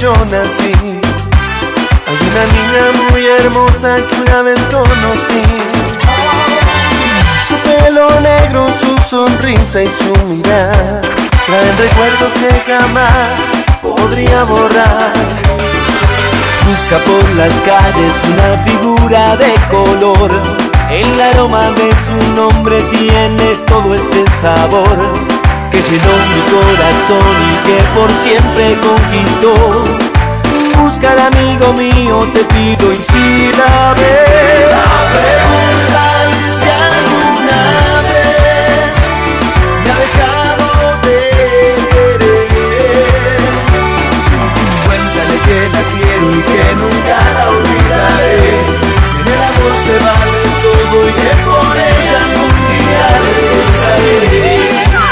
yo nací. Hay una niña muy hermosa que una vez conocí. Su pelo negro, su sonrisa y su mirada traen recuerdos que jamás podría borrar. Busca por las calles una figura de color. El aroma de su nombre tiene todo ese sabor que llenó mi corazón y que por siempre conquistó. Búscala, amigo mío, te pido, y si la ves, pregúntale si alguna vez me ha dejado de querer. Cuéntale que la quiero y que nunca la olvidaré. En el amor se vale todo y que por ella algún día regresaré.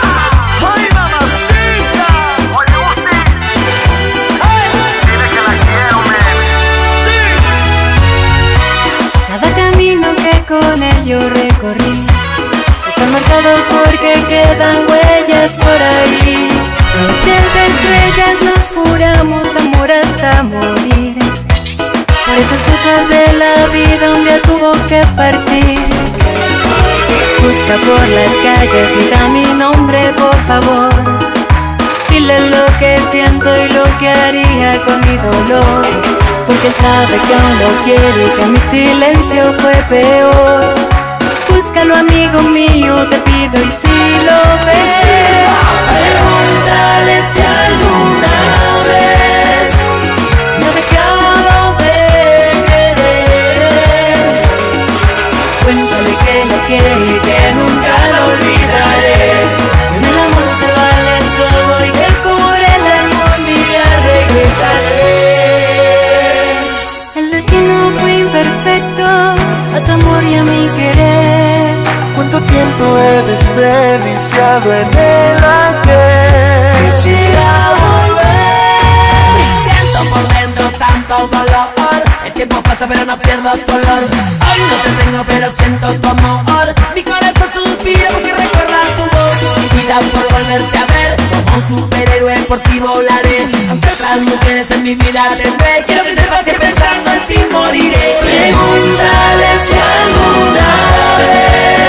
Con él yo recorrí, están marcados porque quedan huellas por ahí. Noches de estrellas nos juramos amor hasta morir. Por esas cosas de la vida un día tuvo que partir. Busca por las calles, grita mi nombre por favor. Dile lo que siento y lo que haría con mi dolor, porque él sabe que aún lo quiere y que mi silencio fue peor. Búscalo, amigo mío, te pido, y si lo ves, pregúntale si alguna vez me ha dejado de querer. Cuéntale que la quiero y que nunca la olvidaré. En el amor se vale todo y que por él algún día regresaré. El destino fue imperfecto a tu amor y a mi querer. ¿Cuánto tiempo he desperdiciado en el aquel? Quisiera volver. Siento por dentro tanto dolor. El tiempo pasa pero no pierdo color. Hoy no te tengo pero siento tu amor. Mi corazón suspira porque recuerda tu voz. Mi vida por volverte a ver. Como un superhéroe por ti volaré. Aunque otras mujeres en mi vida tendré. Quiero que sepas que pensando en ti moriré. Pregúntale si alguna vez